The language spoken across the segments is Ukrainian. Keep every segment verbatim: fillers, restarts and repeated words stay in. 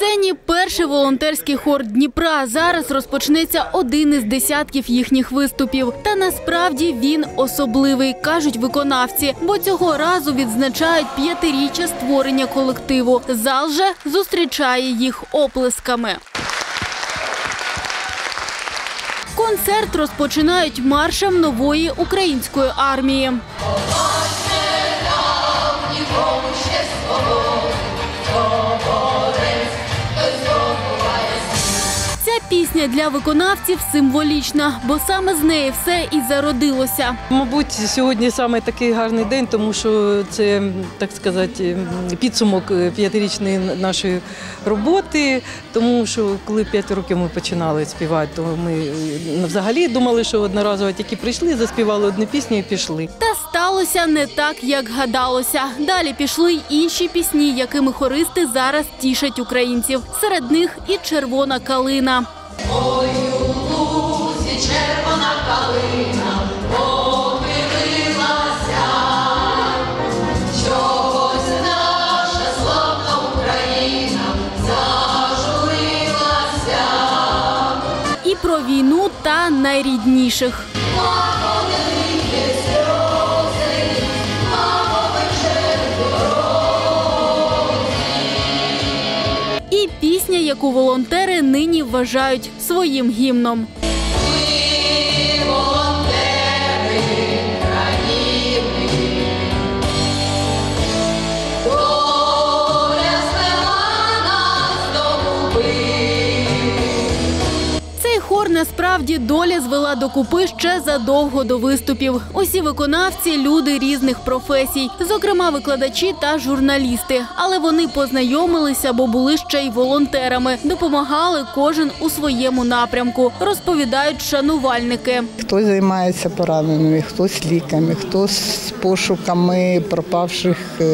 сцені перший волонтерський хор Дніпра. Зараз розпочнеться один із десятків їхніх виступів. Та насправді він особливий, кажуть виконавці, бо цього разу відзначають п'ятиріччя створення колективу. Зал же зустрічає їх оплесками. Концерт розпочинають маршем нової української армії. Ця пісня для виконавців символічна, бо саме з неї все і зародилося. Мабуть, сьогодні саме такий гарний день, тому що це, так сказати, підсумок п'ятирічної нашої роботи. Тому що коли п'ять років ми починали співати, то ми взагалі думали, що одноразово тільки прийшли, заспівали одну пісню і пішли. Та сталося не так, як гадалося. Далі пішли й інші пісні, якими хористи зараз тішать українців. Серед них і «Червона калина». Ой, у лузі червона калина похилилася, чогось наша славна Україна зажурилася. І про війну та найрідніших. І пісня, яку волонтери нині вважають своїм гімном. Цей хор насправді доля звела докупи ще задовго до виступів. Усі виконавці – люди різних професій, зокрема викладачі та журналісти. Але вони познайомилися, бо були ще й волонтерами. Допомагали кожен у своєму напрямку, розповідають шанувальники. Хтось займається пораненими, хтось ліками, хтось пошуками пропавших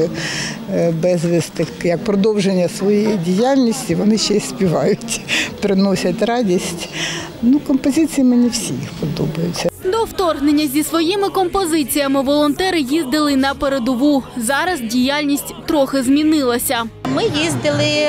безвістих. Як продовження своєї діяльності вони ще й співають, приносять радість. Ну, композиції мені всі подобаються. До вторгнення зі своїми композиціями волонтери їздили на передову. Зараз діяльність трохи змінилася. Ми їздили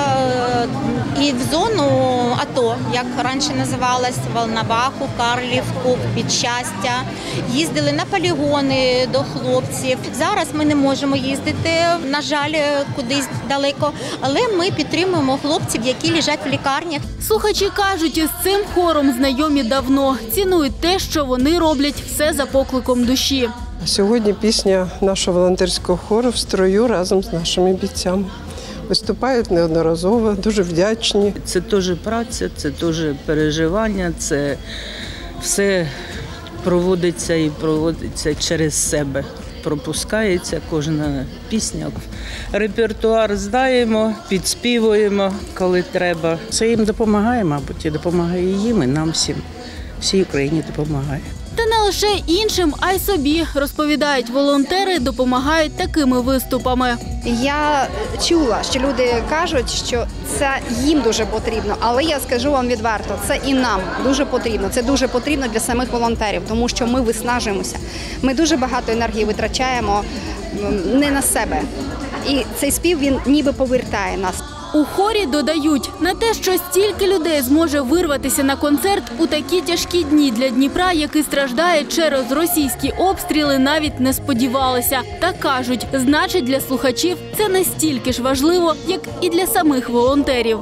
і в зону АТО, як раніше називалась, Волноваху, Карлівку, Підщастя. Їздили на полігони до хлопців. Зараз ми не можемо їздити, на жаль, кудись далеко, але ми підтримуємо хлопців, які лежать в лікарнях. Слухачі кажуть, із цим хором знайомі давно. Цінують те, що вони роблять все за покликом душі. Сьогодні пісня нашого волонтерського хору «В строю» разом з нашими бійцями. Виступають неодноразово, дуже вдячні. Це теж праця, це теж переживання, це все проводиться і проводиться через себе. Пропускається кожна пісня. Репертуар здаємо, підспівуємо, коли треба. Це їм допомагає, мабуть, і допомагає їм, і нам всім, всій Україні допомагає. Та не лише іншим, а й собі, розповідають волонтери, допомагають такими виступами. Я чула, що люди кажуть, що це їм дуже потрібно, але я скажу вам відверто, це і нам дуже потрібно. Це дуже потрібно для самих волонтерів, тому що ми виснажуємося. Ми дуже багато енергії витрачаємо не на себе. І цей спів, він ніби повертає нас. У хорі додають, на те, що стільки людей зможе вирватися на концерт у такі тяжкі дні для Дніпра, який страждає через російські обстріли, навіть не сподівалися. Та кажуть, значить для слухачів це настільки ж важливо, як і для самих волонтерів.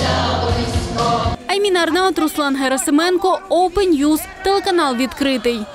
Айміна Арнаут, Руслан Герасименко, Open News, телеканал «Відкритий».